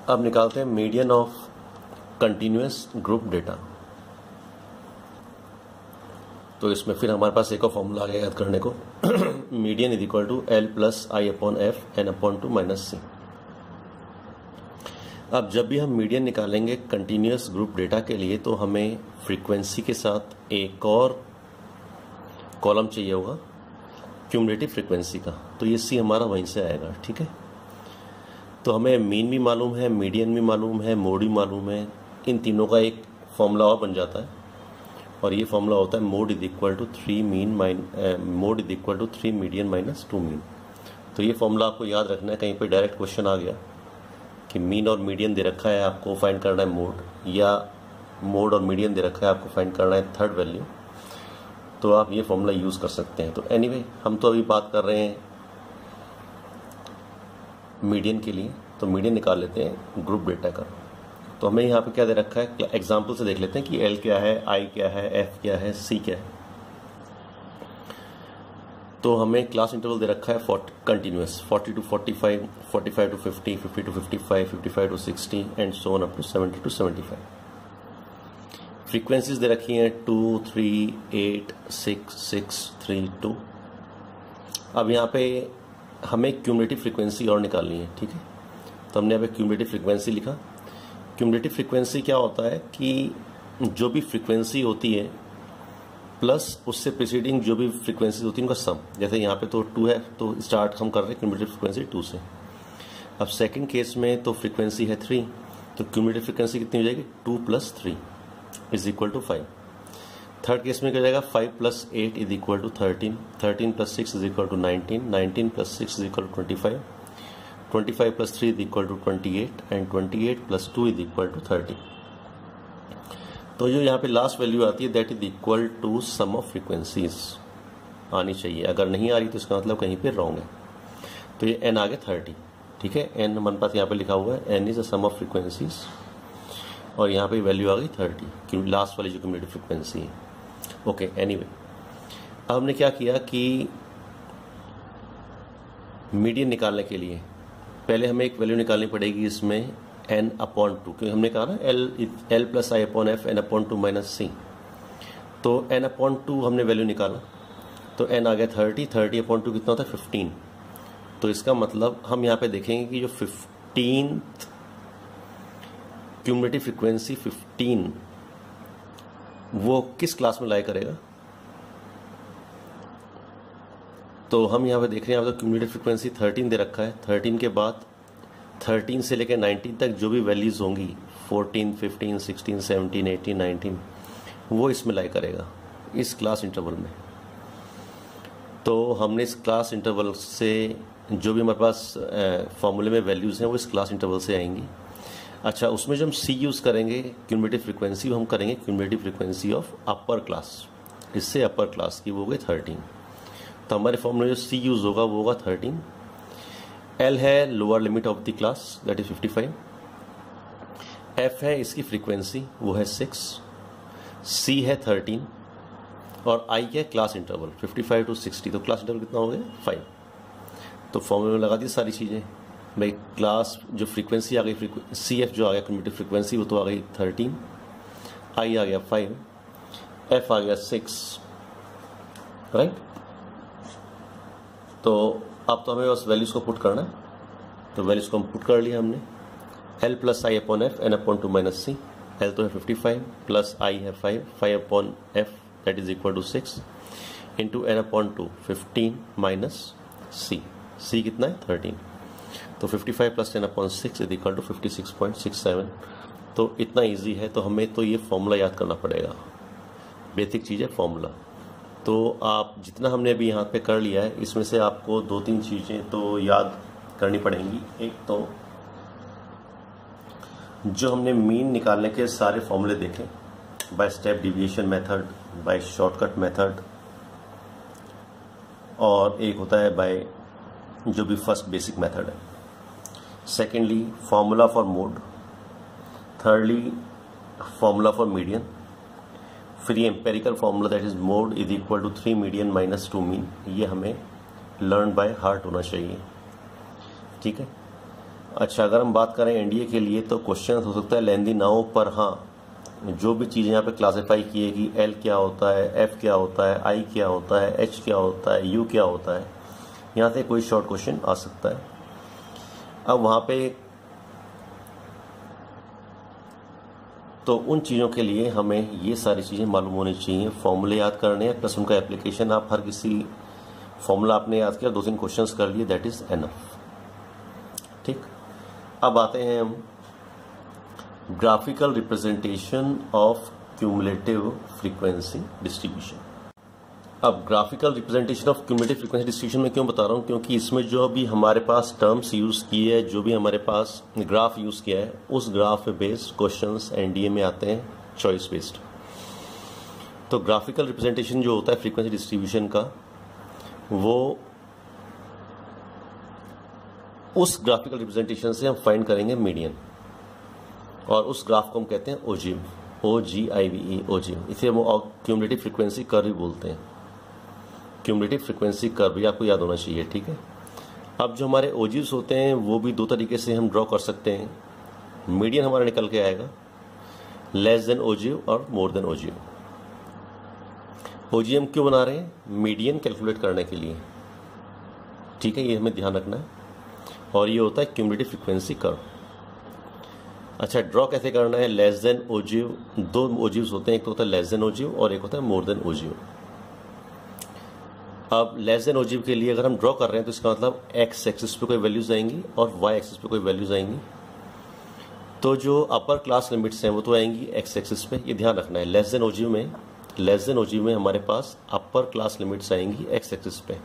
अब निकालते हैं median of continuous group data. तो इसमें फिर हमारे पास एक और फॉर्मूला आ गया याद करने को, median is equal to L plus I upon F N upon two minus C. अब जब भी हम मीडियन निकालेंगे कंटिन्यूअस ग्रुप डेटा के लिए तो हमें फ्रीक्वेंसी के साथ एक और कॉलम चाहिए होगा क्यूमुलेटिव फ्रीक्वेंसी का, तो ये सी हमारा वहीं से आएगा। ठीक है, तो हमें मीन भी मालूम है, मीडियन भी मालूम है, मोड भी मालूम है, इन तीनों का एक फॉर्मूला और बन जाता है और ये फॉर्मूला होता है mode is equal to 3 median minus 2 mean. तो ये फॉर्मूला आपको याद रखना है, कहीं पे डायरेक्ट क्वेश्चन आ गया कि मीन और मीडियन दे रखा है, आपको फाइंड करना है मोड, या मोड और मीडियन दे रखा है, आपको फाइंड करना है थर्ड वैल्यू, तो आप ये फॉर्मूला यूज कर सकते हैं। तो एनीवे हम तो अभी बात कर रहे हैं मीडियन के लिए, तो मीडियन निकाल लेते हैं ग्रुप डेटा का। तो हमें यहाँ पे क्या दे रखा है, एग्जाम्पल से देख लेते हैं कि एल क्या है, आई क्या है, एफ क्या है, सी क्या है। तो हमें क्लास इंटरवल दे रखा है continuous 40 to 45, 45 to 50, 50 to 55, 55 to 60 and so on up to 70 to 75। Frequencies दे रखी हैं 2, 3, 8, 6, 6, 3, 2। अब यहाँ पे हमें क्यूमुलेटिव फ्रीक्वेंसी और निकालनी है। ठीक है, तो हमने यहाँ पे क्यूमुलेटिव फ्रीक्वेंसी लिखा। क्यूमुलेटिव फ्रीक्वेंसी क्या होता है कि जो भी फ्रीक्वेंसी होती है प्लस उससे प्रीसीडिंग जो भी फ्रीक्वेंसी होती है उनका सम। जैसे यहाँ पे तो 2 है, तो स्टार्ट हम कर रहे हैं क्यूमुलेटिव फ्रीक्वेंसी 2 से। अब सेकंड केस में तो फ्रीक्वेंसी है 3, तो क्यूमुलेटिव फ्रीक्वेंसी कितनी हो जाएगी, 2 + 3 is equal to 5। Third case में क्या जाएगा, 5 + 8 is equal to 13, 13 + 6 is equal to 19, 19 + 6 is equal to 25, 25 + 3 is equal to 28 and 28 + 2 is equal to 30। तो जो यहाँ पे लास्ट वैल्यू आती है that is equal to sum of frequencies आनी चाहिए। अगर नहीं आ रही तो इसका मतलब कहीं पे रॉन्ग है। तो ये एन आ गया 30। ठीक है, एन हमारे पास यहाँ पे लिखा हुआ है, N is a sum of frequencies, और यहाँ पे वैल्यू आ गई 30 क्योंकि लास्ट वाली जो क्यूमुलेटिव फ्रीक्वेंसी है। ओके, एनीवे अब हमने क्या किया कि मीडियन निकालने के लिए पहले हमें एक वैल्यू निकालनी पड़ेगी इसमें n अपॉन 2, क्योंकि हमने कहा ना L plus I upon F N upon 2 minus C. तो n अपॉन 2 हमने वैल्यू निकाला, तो n आ गया 30, 30 अपॉन 2 कितना होता है 15। तो इसका मतलब हम यहाँ पे देखेंगे कि जो 15 क्यूमुलेटिव फ्रीक्वेंसी 15 वो किस क्लास में लाई करेगा। तो हम यहाँ पे देख रहे हैं, यहाँ पे क्यूमुलेटिव फ्रीक्वेंसी 13 दे रखा है। 13 के बाद 13 से लेकर 19 तक जो भी वैल्यूज होंगी 14, 15, 16, 17, 18, 19 वो इसमें लाई करेगा इस क्लास इंटरवल में। तो हमने इस क्लास इंटरवल से जो भी हमारे पास फॉर्मूले में वैल्यूज हैं वो इस क्लास इंटरवल से आएंगी। अच्छा, उसमें जो हम सी यूज़ करेंगे क्यूमुलेटिव फ्रीक्वेंसी, वो हम करेंगे cumulative frequency of upper class, इससे अपर क्लास की वो हो गई 13। तो हमारे फॉर्मूले में जो सी यूज़ होगा वो होगा 13। एल है lower limit of the class that is 55, F है इसकी फ्रीक्वेंसी वो है 6, सी है 13 और आई है क्लास इंटरवल 55 to 60। तो क्लास इंटरवल कितना हो गया 5। तो फॉर्मूले में लगा दी सारी चीज़ें भाई। क्लास जो फ्रीक्वेंसी आ गई, सी एफ जो आ गया क्यूमुलेटिव फ्रीक्वेंसी वो तो आ गई 13, आई आ गया 5, एफ आ गया 6, राइट। तो अब तो हमें उस वैल्यूज को पुट करना है, तो वैल्यूज को हम पुट कर लिया हमने। L plus I upon F N upon 2 minus C. L तो है 55 प्लस आई है 5, 5 upon F that is equal to 6 into N upon 2 15 minus C. C कितना है 13। तो 55 plus 10 upon 6 is equal to 56.67। तो इतना ईजी है, तो हमें तो ये फॉर्मूला याद करना पड़ेगा। बेसिक चीज़ है फॉर्मूला। तो आप जितना हमने अभी यहाँ पे कर लिया है इसमें से आपको 2-3 चीज़ें तो याद करनी पड़ेंगी। एक तो जो हमने मीन निकालने के सारे फॉर्मूले देखे, by step deviation method, by shortcut method, और एक होता है बाय जो भी फर्स्ट बेसिक मेथड है। Secondly formula for mode, thirdly formula for median, फिर ये empirical formula that is mode is equal to 3 median minus 2 mean. ये हमें लर्न बाय हार्ट होना चाहिए, ठीक है। अच्छा, अगर हम बात करें एनडीए के लिए तो क्वेश्चन हो सकता है लेंदी ना हो, पर हाँ जो भी चीज़ें यहाँ पे क्लासिफाई की है कि एल क्या होता है, एफ क्या होता है, आई क्या होता है, एच क्या होता है, यू क्या होता है, यहाँ से कोई शॉर्ट क्वेश्चन आ सकता है। अब वहाँ पे तो उन चीज़ों के लिए हमें ये सारी चीज़ें मालूम होनी चाहिए, फॉर्मूले याद करने हैं प्लस उनका एप्लीकेशन। आप हर किसी फॉर्मूला आपने याद किया, 2-3 क्वेश्चंस कर लिए, दैट इज एनफ। ठीक, अब आते हैं हम graphical representation of cumulative frequency distribution. अब graphical representation of cumulative frequency distribution में क्यों बता रहा हूँ, क्योंकि इसमें जो भी हमारे पास टर्म्स यूज की है, जो भी हमारे पास ग्राफ यूज किया है, उस ग्राफ पे बेस्ड क्वेश्चंस एनडीए में आते हैं, चॉइस बेस्ड। तो ग्राफिकल रिप्रेजेंटेशन जो होता है फ्रीक्वेंसी डिस्ट्रीब्यूशन का, वो उस ग्राफिकल रिप्रेजेंटेशन से हम फाइंड करेंगे मीडियन, और उस ग्राफ को हम कहते हैं ओजीव, OGIVE, ओजीव। इसे हम क्यूमुलेटिव फ्रीक्वेंसी कर्व भी बोलते हैं। क्यूमुलेटिव फ्रीक्वेंसी कर्व भी आपको याद होना चाहिए, ठीक है। अब जो हमारे ओजीव्स होते हैं वो भी दो तरीके से हम ड्रॉ कर सकते हैं। मीडियन हमारा निकल के आएगा लेस देन ओजीव और मोर देन ओजीव। ओजीव हम क्यों बना रहे हैं, मीडियन कैलकुलेट करने के लिए, ठीक है, ये हमें ध्यान रखना है। और ये होता है क्यूमुलेटिव फ्रीक्वेंसी कर्व। अच्छा, ड्रॉ कैसे करना है, लेस देन ओजीव, दो ओजीव्स होते हैं, एक तो होता है लेस देन ओजीव और एक होता है मोर देन ओजीव। अब लेस देन ओजीव के लिए अगर हम ड्रॉ कर रहे हैं तो इसका मतलब एक्स एक्सिस पे कोई वैल्यूज आएंगी और वाई एक्सिस पे कोई वैल्यूज आएंगी। तो जो अपर क्लास लिमिट्स हैं वो तो आएंगी एक्स एक्सिस पे, ये ध्यान रखना है। लेस देन ओजीव में हमारे पास अपर क्लास लिमिट्स आएंगी एक्स एक्सिस पे,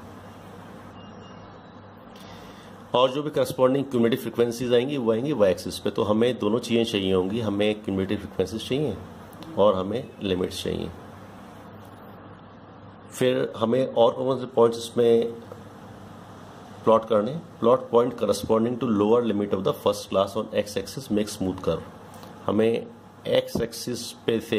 और जो भी करस्पॉन्डिंग क्यूमुलेटिव फ्रीक्वेंसीज आएंगी वो आएंगी वाई एक्सिस पे। तो हमें दोनों चीज़ें चाहिए होंगी, हमें क्यूमुलेटिव फ्रीक्वेंसीज चाहिए और हमें लिमिट्स चाहिए। फिर हमें और कौन से पॉइंट्स इसमें प्लॉट करने, plot point corresponding to lower limit of the first class on X axis make smooth curve. हमें एक्स एक्सिस पे से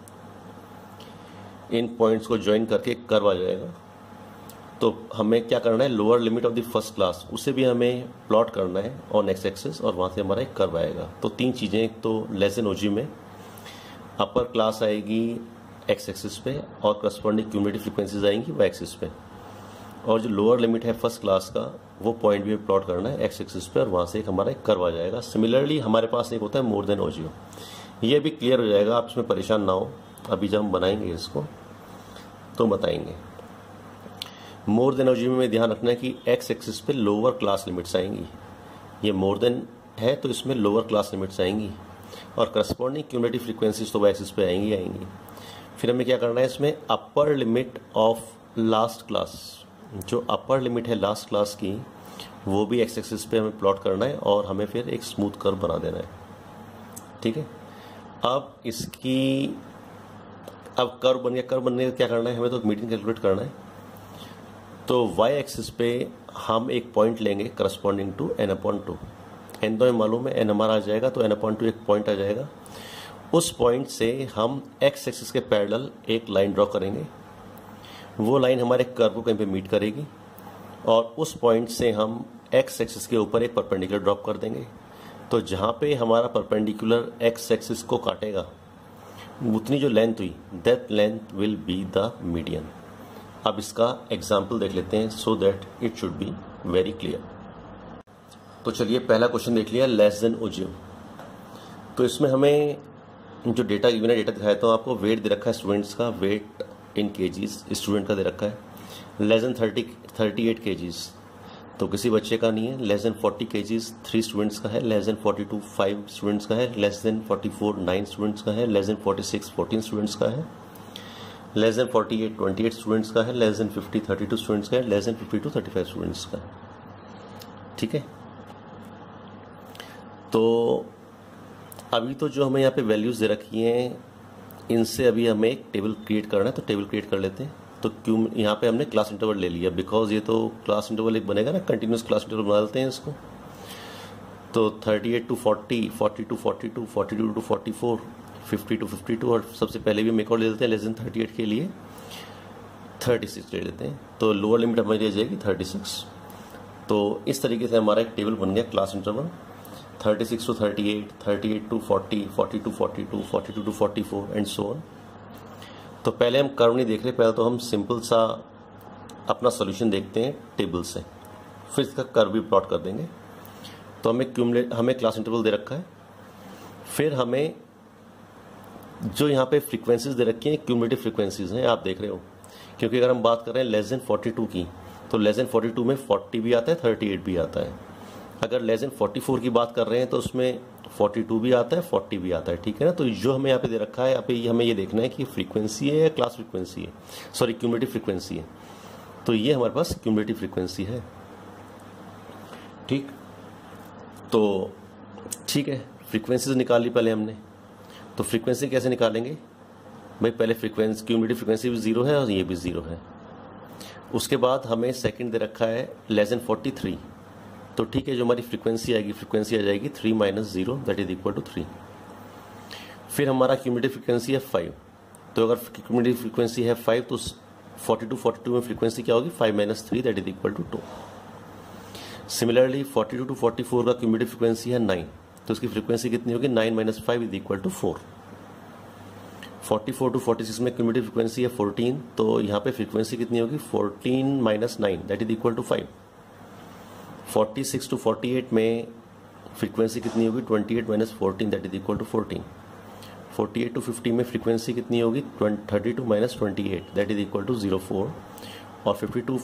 इन पॉइंट्स को ज्वाइन करके कर्व आ जाएगा। तो हमें क्या करना है, lower limit of the first class उसे भी हमें प्लॉट करना है ऑन एक्स एक्सिस, और वहाँ से हमारा एक कर्व आएगा। तो तीन चीज़ें, एक तो लेस देन ओजीव में अपर क्लास आएगी एक्स एक्सिस पे और करस्पॉन्डिंग क्यूमुलेटिव फ्रीक्वेंसीज आएंगी वाई एक्सिस पे, और जो लोअर लिमिट है फर्स्ट क्लास का वो पॉइंट भी प्लॉट करना है एक्स एक्सिस पे, और वहाँ से एक हमारा एक कर्व आ जाएगा। सिमिलरली हमारे पास एक होता है मोर देन ओजीव, ये भी क्लियर हो जाएगा, आप इसमें परेशान ना हो, अभी जब हम बनाएंगे इसको तो बताएंगे। मोर देन ओजीव में ध्यान रखना है कि एक्स एक्सिस पे लोअर क्लास लिमिट्स आएंगी, ये मोर देन है तो इसमें लोअर क्लास लिमिट्स आएंगी, और करस्पॉन्डिंग क्यूमुलेटिव फ्रीक्वेंसीज तो वाई एक्सिस पे आएंगी। फिर हमें क्या करना है, इसमें upper limit of last class, जो अपर लिमिट है लास्ट क्लास की वो भी एक्स एक्सिस पे हमें प्लॉट करना है, और हमें फिर एक स्मूथ कर्व बना देना है, ठीक है। अब कर्व बन गया, कर्व बनने का क्या करना है, हमें तो मीडियन कैलकुलेट करना है। तो वाई एक्सिस पे हम एक पॉइंट लेंगे करस्पॉन्डिंग टू n/2। n तो हमें मालूम है, n हमारा आ जाएगा, तो n/2 एक पॉइंट आ जाएगा। उस पॉइंट से हम एक्स एक्सिस के पैरेलल एक लाइन ड्रॉ करेंगे, वो लाइन हमारे कर्व को कहीं पे मीट करेगी, और उस पॉइंट से हम एक्स एक्सिस के ऊपर एक परपेंडिकुलर ड्रॉप कर देंगे। तो जहाँ पे हमारा परपेंडिकुलर एक्स एक्सिस को काटेगा उतनी जो लेंथ हुई, that length will be the median. अब इसका एग्जाम्पल देख लेते हैं so that it should be very clear. तो चलिए पहला क्वेश्चन देख लिया, लेस देन ओजीव। तो इसमें हमें जो डेटा गिवन है, डेटा दिखाया तो आपको वेट दे रखा है स्टूडेंट्स का, वेट इन केजीज स्टूडेंट का दे रखा है, लेस देन 38 केजीज तो किसी बच्चे का नहीं है, लेस देन 40 केजीज 3 स्टूडेंट्स का है, लेस देन 42 5 स्टूडेंट्स का है, लेस देन 44 9 स्टूडेंट्स का है, लेस देन 46 14 स्टूडेंट्स का है, लेस देन 48 28 स्टूडेंट्स का है, लेस देन 50 32 स्टूडेंट्स का है, लेस देन 52 35 स्टूडेंट्स का है, ठीक है। तो अभी तो जो हमें यहाँ पे वैल्यूज दे रखी हैं, इनसे अभी हमें एक टेबल क्रिएट करना है, तो टेबल क्रिएट कर लेते हैं। तो क्यों यहाँ पे हमने क्लास इंटरवल ले लिया, बिकॉज ये तो क्लास इंटरवल एक बनेगा ना, कंटिन्यूस क्लास इंटरवल बना देते हैं इसको। तो 38 to 40, 40 to 42, 42 to 44, 50 to 52, और सबसे पहले भी हम एक और ले लेते हैं, लेस देन 38 के लिए 36 ले लेते हैं। तो लोअर लिमिट हमारी रह जाएगी 36। तो इस तरीके से हमारा एक टेबल बन गया class interval. 36 to 38, 38 to 40, 40 to 42, 42 to 44 and so on. तो पहले हम कर्व नहीं देख रहे, पहले तो हम सिंपल सा अपना सॉल्यूशन देखते हैं टेबल से, फिर इसका कर्व भी प्लॉट कर देंगे। तो हमें क्लास इंटरवल दे रखा है, फिर हमें जो यहाँ पे फ्रीक्वेंसीज दे रखी हैं क्यूमुलेटिव फ्रीक्वेंसीज हैं, आप देख रहे हो, क्योंकि अगर हम बात कर रहे हैं लेस देन 42 की, तो लेस देन 42 में 40 भी आता है, 38 भी आता है। अगर लेस देन 44 की बात कर रहे हैं तो उसमें 42 भी आता है, 40 भी आता है, ठीक है ना। तो जो हमें यहाँ पे दे रखा है, यहाँ पे हमें ये देखना है कि फ्रीक्वेंसी है या क्लास फ्रीक्वेंसी है, सॉरी क्यूमुलेटिव फ्रीक्वेंसी है। तो ये हमारे पास क्यूमुलेटिव फ्रीक्वेंसी है, ठीक। तो ठीक है, फ्रीक्वेंसीज निकाल ली पहले हमने। तो फ्रीक्वेंसी कैसे निकालेंगे भाई, पहले फ्रीक्वेंसी क्यूमुलेटिव फ्रीक्वेंसी भी 0 है और ये भी 0 है। उसके बाद हमें सेकंड दे रखा है लेस देन 43, तो ठीक है, जो हमारी फ्रीक्वेंसी आएगी, फ्रीक्वेंसी आ जाएगी 3 - 0 दैट इज इक्वल टू 3। फिर हमारा क्यूमुलेटिव फ्रीक्वेंसी है 5, तो अगर क्यूमुलेटिव फ्रीक्वेंसी है 5 तो 42 में फ्रीक्वेंसी क्या होगी, 5 - 3 that is equal to 2। Similarly 42 to 44 का क्यूमुलेटिव फ्रीक्वेंसी है 9, तो इसकी फ्रीक्वेंसी कितनी होगी, 9 - 5 इज इक्वल टू 4। 44 to 46 में क्यूमुलेटिव फ्रीक्वेंसी है 14, तो यहाँ पे फ्रीक्वेंसी कितनी होगी, 14 - 9 that is equal to 5। 46 to 48 में फ्रीक्वेंसी कितनी होगी, 28 - 14 that is equal to 14। 48 to 50 में फ्रीक्वेंसी कितनी होगी, 32 - 28 दैट इज इक्वल टू 0.4। और 50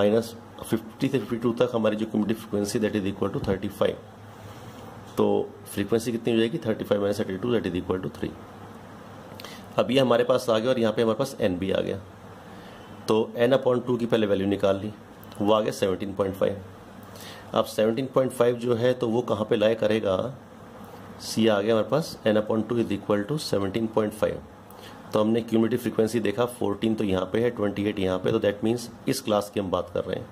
से 52 तक हमारी जो cumulative frequency that is equal to 35। तो फ्रीक्वेंसी कितनी हो जाएगी, 35 - 32 दैट इज इक्वल टू 3। अब ये हमारे पास आ गया और यहाँ पे हमारे पास n भी आ गया। तो n/2 की पहले वैल्यू निकाल ली, वो आ गया 17.5। अब 17.5 जो है तो वो कहाँ पे लाए करेगा, c आ गया हमारे पास, n/2 इज इक्वल टू 17.5। तो हमने क्यूमुलेटिव फ्रीक्वेंसी देखा 14 तो यहाँ पे है, 28 यहाँ पे, तो दैट मीन्स इस क्लास की हम बात कर रहे हैं,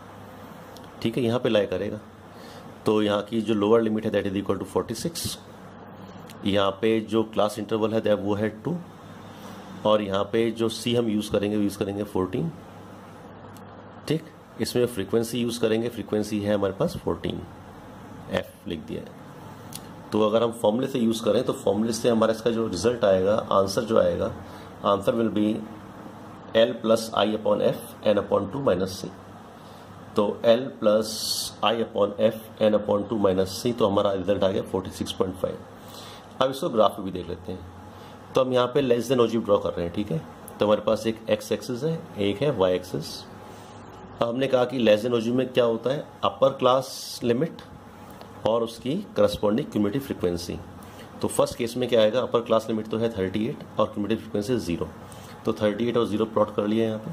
ठीक है, यहाँ पे लाए करेगा। तो यहाँ की जो लोअर लिमिट है दैट इज इक्वल टू 46, यहाँ पे जो क्लास इंटरवल है वो है 2, और यहाँ पे जो c हम यूज़ करेंगे 14, ठीक। इसमें फ्रीक्वेंसी यूज़ करेंगे, फ्रीक्वेंसी है हमारे पास 14, f लिख दिया है। तो अगर हम फॉर्मूले से यूज़ करें तो फॉर्मूले से हमारा इसका जो रिजल्ट आएगा, आंसर जो आएगा, answer will be L + I/f n/2 - c। तो L + I/f n/2 - c, तो हमारा रिजल्ट आ गया 46.5। अब इसको ग्राफ पे भी देख लेते हैं। तो हम यहाँ पे लेस देन ओजी ड्रॉ कर रहे हैं, ठीक है। तो हमारे पास एक x एक्सिस है, एक है y एक्सिस। अब हमने कहा कि लेस देन ओजी में क्या होता है, अपर क्लास लिमिट और उसकी करस्पॉन्डिंग क्यूमुलेटिव फ्रीक्वेंसी। तो फर्स्ट केस में क्या आएगा, अपर क्लास लिमिट तो है 38 और क्यूमुलेटिव फ्रीक्वेंसी 0, तो 38 और 0 प्लॉट कर लिया यहाँ पे।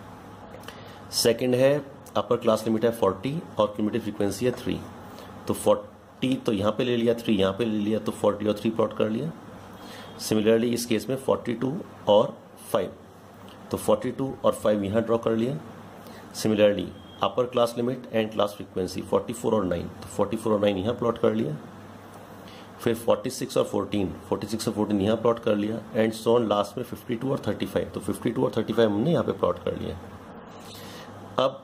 सेकंड है अपर क्लास लिमिट है 40 और क्यूमुलेटिव फ्रीक्वेंसी है 3, तो 40 तो यहाँ पे ले लिया, 3 यहाँ पे ले लिया, तो 40 और 3 प्लॉट कर लिया। सिमिलरली इस केस में 42 और 5, तो 42 और 5 यहाँ ड्रॉ कर लिया। Similarly upper class limit and class frequency 44 और 9, तो 44 और 9 यहाँ प्लॉट कर लिया। फिर 46 और 14 यहाँ प्लॉट कर लिया, एंड सो ऑन लास्ट में 52 और 35, तो 52 और 35 हमने यहाँ पे प्लॉट कर लिया। अब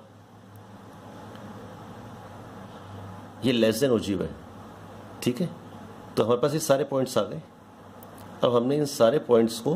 ये लेस देन ओजीव है, ठीक है। तो हमारे पास ये सारे पॉइंट्स आ गए। अब हमने इन सारे पॉइंट्स को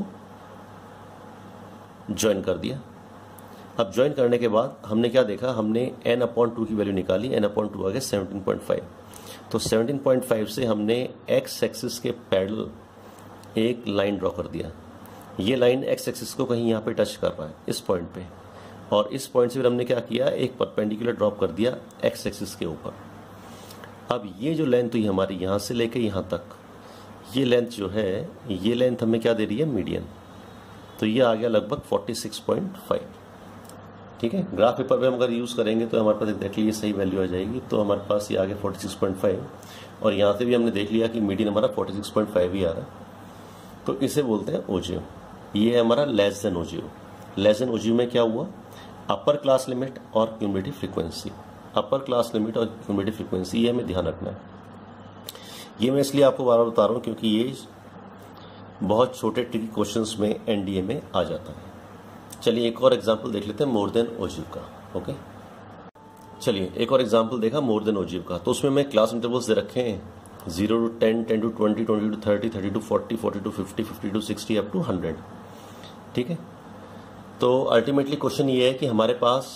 ज्वाइन कर दिया। अब ज्वाइन करने के बाद हमने क्या देखा, हमने n/2 की वैल्यू निकाली, n/2 आ गया 17.5। तो 17.5 से हमने x एक्सिस के पैरेलल एक लाइन ड्रॉ कर दिया। ये लाइन x एक्सिस को कहीं यहाँ पे टच कर रहा है, इस पॉइंट पे, और इस पॉइंट से फिर हमने क्या किया, एक परपेंडिकुलर ड्रॉप कर दिया x एक्सिस के ऊपर। अब ये जो लेंथ हुई हमारी यहाँ से लेके यहाँ तक, ये लेंथ जो है, ये लेंथ हमें क्या दे रही है, मीडियन। तो ये आ गया लगभग 46.5, ठीक है। ग्राफ पेपर पे हम अगर यूज़ करेंगे तो हमारे पास एग्जैक्टली ये सही वैल्यू आ जाएगी। तो हमारे पास ये आ गया 46.5, और यहाँ से भी हमने देख लिया कि मीडियन हमारा 46.5 ही आ रहा है। तो इसे बोलते हैं ओजीव। ये है हमारा less than ogive. Less than ogive में क्या हुआ, अपर क्लास लिमिट और cumulative frequency, upper class limit और क्यूमुलेटिव फ्रीक्वेंसी, ये हमें ध्यान रखना है। ये मैं इसलिए आपको बार बार बता रहा हूँ क्योंकि ये बहुत छोटे ट्रिकी क्वेश्चंस में एनडीए में आ जाता है। चलिए एक और एग्जांपल देख लेते हैं मोर देन ओजीव का। ओके, चलिए एक और एग्जांपल देखा मोर देन ओजीव का। तो उसमें मैं क्लास इंटरवल्स दे रखे हैं 0 to 10, 10 to 20, 20 to 30, 30 to 40, 40 to 50, 50 to 60 up to 100। ठीक है, तो अल्टीमेटली क्वेश्चन ये है कि हमारे पास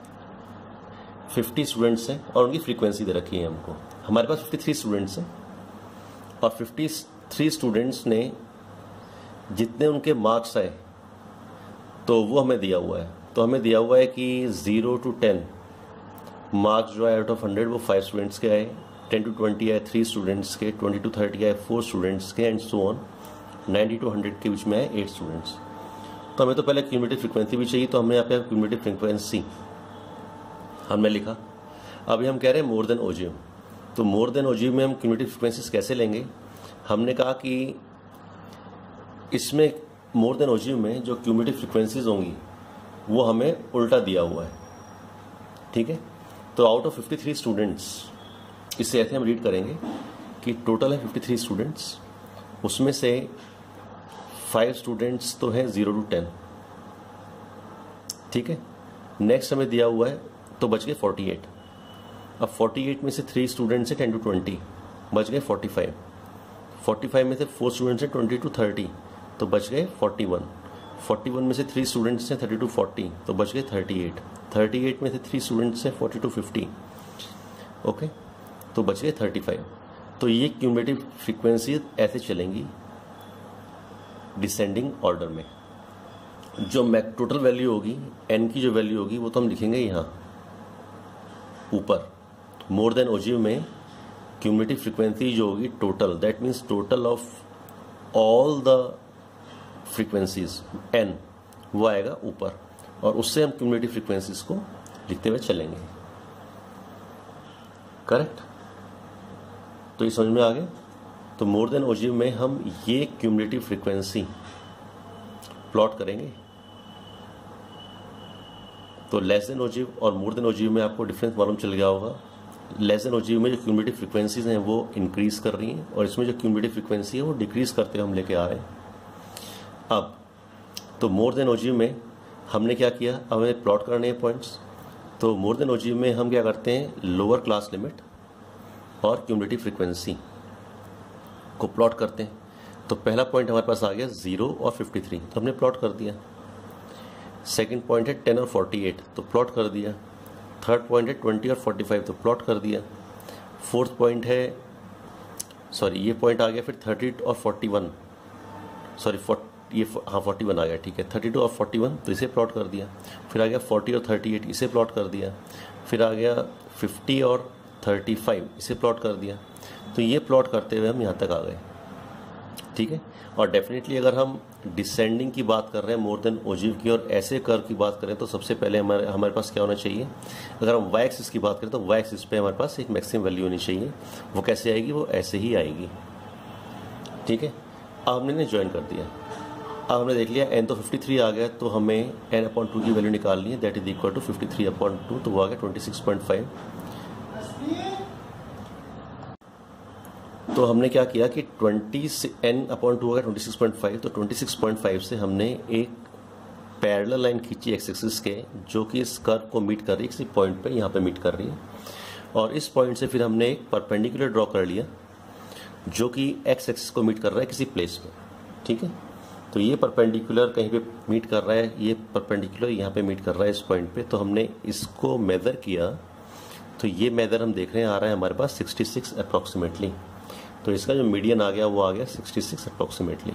50 स्टूडेंट्स हैं और उनकी फ्रीक्वेंसी दे रखी है हमको। हमारे पास 53 स्टूडेंट्स हैं और 53 स्टूडेंट्स ने जितने उनके मार्क्स आए तो वो हमें दिया हुआ है। तो हमें दिया हुआ है कि 0 to 10 मार्क्स जो है आउट ऑफ 100 वो 5 स्टूडेंट्स के आए, 10 to 20 आए 3 स्टूडेंट्स के, 20 to 30 आए 4 स्टूडेंट्स के, एंड सो ऑन 90 to 100 के बीच में आए 8 स्टूडेंट्स। तो हमें तो पहले क्यूमुलेटिव फ्रीक्वेंसी भी चाहिए, तो हमने यहाँ पे क्यूमुलेटिव फ्रीक्वेंसी हमने लिखा। अभी हम कह रहे हैं मोर देन ओजीव। तो मोर देन ओजीव में हम क्यूमुलेटिव फ्रीक्वेंसीज कैसे लेंगे? हमने कहा कि इसमें मोर देन ओजीव में जो क्यूमुलेटिव फ्रीक्वेंसीज होंगी वो हमें उल्टा दिया हुआ है। ठीक है, तो आउट ऑफ 53 स्टूडेंट्स, इससे ऐसे हम रीड करेंगे कि टोटल है 53 स्टूडेंट्स, उसमें से 5 स्टूडेंट्स तो हैं 0 to 10। ठीक है, नेक्स्ट हमें दिया हुआ है तो बच गए 48। अब 48 में से 3 स्टूडेंट्स हैं 10 to 20, बच गए 45। 45 में से 4 स्टूडेंट्स हैं 20 to 30, तो बच गए 41। 41 में से 3 स्टूडेंट्स हैं 30 to 40, तो बच गए 38। 38 में से 3 स्टूडेंट्स हैं 40 to 50, ओके, तो बच गए 35। तो ये क्यूमुलेटिव फ्रीक्वेंसी ऐसे चलेंगी डिसेंडिंग ऑर्डर में। जो टोटल वैल्यू होगी एन की जो वैल्यू होगी वो तो हम लिखेंगे यहाँ ऊपर। मोर देन ओजीव में क्यूमुलेटिव फ्रीक्वेंसी जो होगी total, that means total of all the frequencies N, वो आएगा ऊपर, और उससे हम क्यूमुलेटिव फ्रीक्वेंसीज को लिखते हुए चलेंगे। करेक्ट? तो ये समझ में आ गया। तो मोर देन ओजीव में हम ये क्यूमुलेटिव फ्रीक्वेंसी प्लॉट करेंगे। तो लेस देन ओजीव और मोर देन ओजीव में आपको डिफरेंस मालूम चल गया होगा। लेस देन ओजीव में जो क्यूमुलेटिव फ्रीक्वेंसीज हैं वो इंक्रीज कर रही हैं, और इसमें जो क्यूमुलेटिव फ्रीक्वेंसी है वो डिक्रीज करते हुए हम लेके आ रहे हैं। अब तो मोर देन ओजीव में हमने क्या किया, हमें प्लॉट करने हैं पॉइंट्स। तो मोर देन ओजीव में हम क्या करते हैं, लोअर क्लास लिमिट और क्यूमुलेटिव फ्रीक्वेंसी को प्लॉट करते हैं। तो पहला पॉइंट हमारे पास आ गया 0 और 53, तो हमने प्लॉट कर दिया। सेकंड पॉइंट है 10 और 48, तो प्लॉट कर दिया। थर्ड पॉइंट है 20 और 45, तो प्लॉट कर दिया। फोर्थ पॉइंट है, सॉरी ये पॉइंट आ गया फिर 30 और 41, सॉरी ये हाँ 41 आ गया, ठीक है। 32 और 41, तो इसे प्लॉट कर दिया। फिर आ गया 40 और 38, इसे प्लॉट कर दिया। फिर आ गया 50 और 35, इसे प्लॉट कर दिया। तो ये प्लॉट करते हुए हम यहाँ तक आ गए, ठीक है। और डेफिनेटली अगर हम डिसेंडिंग की बात कर रहे हैं मोर देन ओजीव की और ऐसे कर्व की बात करें, तो सबसे पहले हमारे पास क्या होना चाहिए, अगर हम वाई एक्सिस की बात करें तो वाई एक्सिस पे हमारे पास एक मैक्सिमम वैल्यू होनी चाहिए। वो कैसे आएगी, वो ऐसे ही आएगी, ठीक है। अब हमने ज्वाइन कर दिया। अब हमने देख लिया n तो 53 आ गया, तो हमें n/2 की वैल्यू निकालनी है, दैट इज इक्वल टू 53/2, तो वो आ गया 26.5। तो हमने क्या किया कि n/2 हो गया 26.5, तो 26.5 से हमने एक पैरेलल लाइन खींची एक्स एक्सिस के, जो कि इस कर्व को मीट कर रही है किसी पॉइंट पे, यहाँ पे मीट कर रही है। और इस पॉइंट से फिर हमने एक परपेंडिकुलर ड्रॉ कर लिया जो कि एक्स एक्सिस को मीट कर रहा है किसी प्लेस पे, ठीक है। तो ये परपेंडिकुलर कहीं पे मीट कर रहा है, ये परपेंडिकुलर यहाँ पे मीट कर रहा है इस पॉइंट पे। तो हमने इसको मेजर किया, तो ये मेजर हम देख रहे हैं आ रहा है हमारे पास 66 अप्रॉक्सीमेटली। तो इसका जो मीडियन आ गया वो आ गया 66 अप्रॉक्सीमेटली।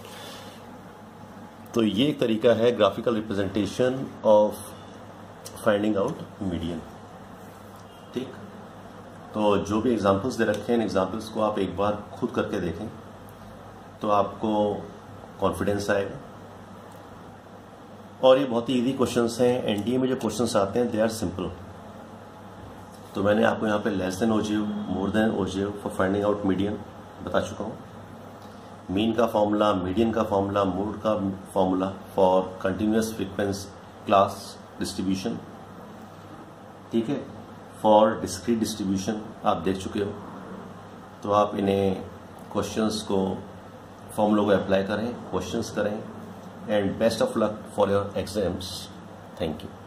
तो ये एक तरीका है graphical representation of finding out median, ठीक। तो जो भी एग्जांपल्स दे रखे हैं, इन एग्जांपल्स को आप एक बार खुद करके देखें तो आपको कॉन्फिडेंस आएगा। और ये बहुत ही इजी क्वेश्चंस हैं। एनडीए में जो क्वेश्चंस आते हैं दे आर सिंपल। तो मैंने आपको यहाँ पे less than ogive, more than ogive for finding out median बता चुका हूँ। मीन का फॉर्मूला, मीडियन का फॉर्मूला, मोड का formula for continuous frequency class distribution, ठीक है। फॉर डिस्क्रीट डिस्ट्रीब्यूशन आप देख चुके हो। तो आप इन्हें क्वेश्चंस को, फॉर्मूलों को अप्लाई करें, क्वेश्चंस करें, and best of luck for your exams. Thank you.